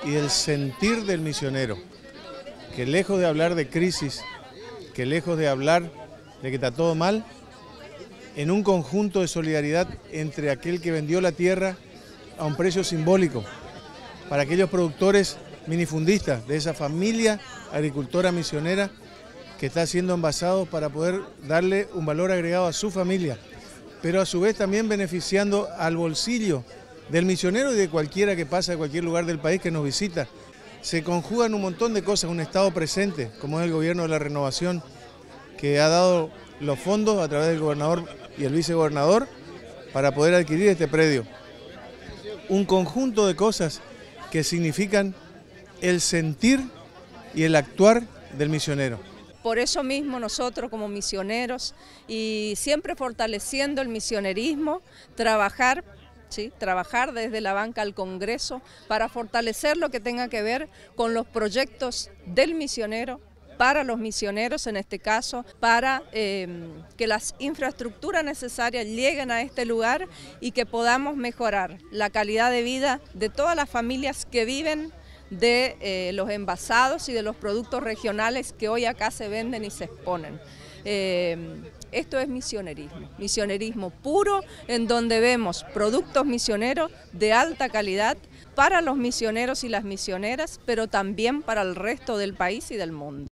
y del sentir del misionero, que lejos de hablar de crisis, que lejos de hablar de que está todo mal, en un conjunto de solidaridad entre aquel que vendió la tierra a un precio simbólico, para aquellos productores minifundistas de esa familia agricultora misionera que está siendo envasado para poder darle un valor agregado a su familia, pero a su vez también beneficiando al bolsillo del misionero y de cualquiera que pasa de cualquier lugar del país que nos visita. Se conjugan un montón de cosas, un Estado presente, como es el Gobierno de la Renovación, que ha dado los fondos a través del gobernador y el vicegobernador para poder adquirir este predio. Un conjunto de cosas que significan el sentir y el actuar del misionero. Por eso mismo nosotros como misioneros y siempre fortaleciendo el misionerismo, trabajar desde la banca al Congreso para fortalecer lo que tenga que ver con los proyectos del misionero, para los misioneros en este caso, para que las infraestructuras necesarias lleguen a este lugar y que podamos mejorar la calidad de vida de todas las familias que viven de los envasados y de los productos regionales que hoy acá se venden y se exponen. Esto es misionerismo puro, en donde vemos productos misioneros de alta calidad para los misioneros y las misioneras, pero también para el resto del país y del mundo.